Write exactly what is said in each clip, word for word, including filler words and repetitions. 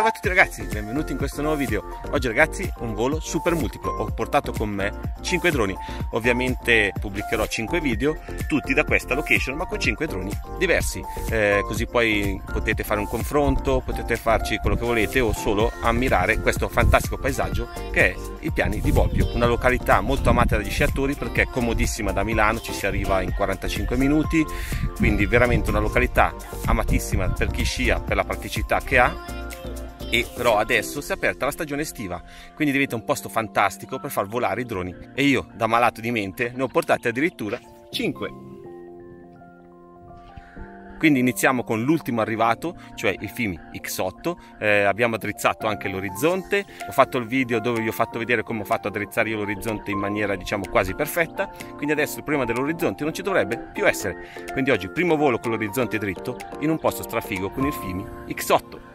Salve a tutti ragazzi, benvenuti in questo nuovo video. Oggi ragazzi un volo super multiplo, ho portato con me cinque droni. Ovviamente pubblicherò cinque video, tutti da questa location ma con cinque droni diversi, eh, così poi potete fare un confronto, potete farci quello che volete o solo ammirare questo fantastico paesaggio che è i Piani di Bobbio, una località molto amata dagli sciatori perché è comodissima da Milano, ci si arriva in quarantacinque minuti, quindi veramente una località amatissima per chi scia, per la praticità che ha. E però adesso si è aperta la stagione estiva, quindi diventa un posto fantastico per far volare i droni e io, da malato di mente, ne ho portati addirittura cinque. Quindi iniziamo con l'ultimo arrivato, cioè il Fimi X otto. Eh, abbiamo addrizzato anche l'orizzonte, ho fatto il video dove vi ho fatto vedere come ho fatto addrizzare io l'orizzonte in maniera diciamo quasi perfetta, quindi adesso il problema dell'orizzonte non ci dovrebbe più essere. Quindi oggi primo volo con l'orizzonte dritto in un posto strafigo con il Fimi X otto.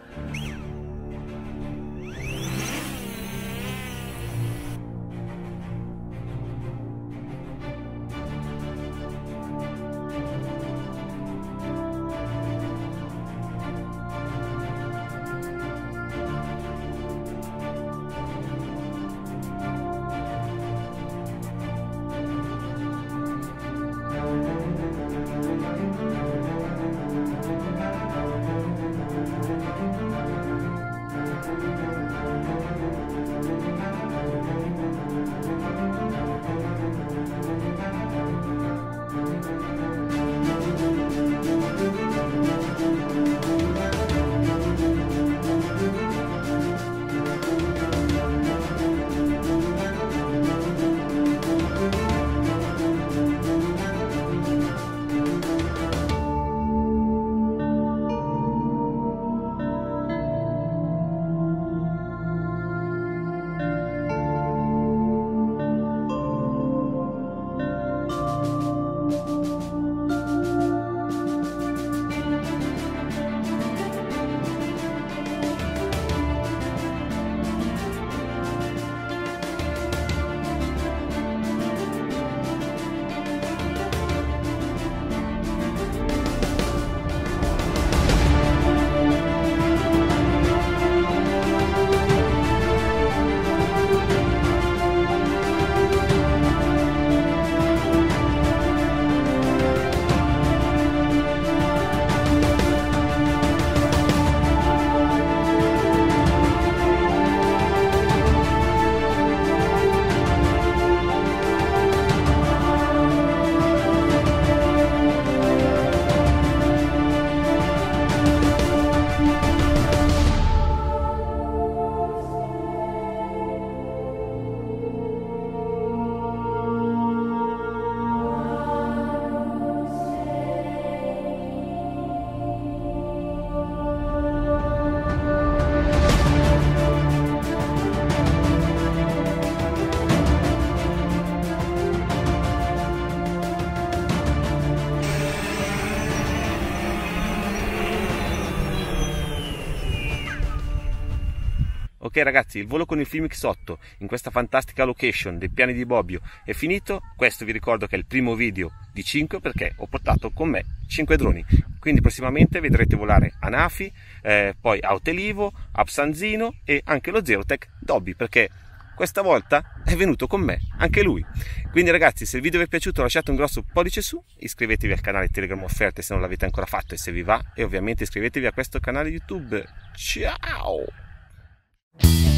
Ok ragazzi, il volo con il Fimi X otto in questa fantastica location dei Piani di Bobbio è finito. Questo vi ricordo che è il primo video di cinque perché ho portato con me cinque droni. Quindi prossimamente vedrete volare a Nafi, eh, poi a Otelivo, a Psanzino e anche lo Zerotech Dobby perché questa volta è venuto con me anche lui. Quindi ragazzi, se il video vi è piaciuto lasciate un grosso pollice su, iscrivetevi al canale Telegram Offerte se non l'avete ancora fatto e se vi va, e ovviamente iscrivetevi a questo canale YouTube. Ciao!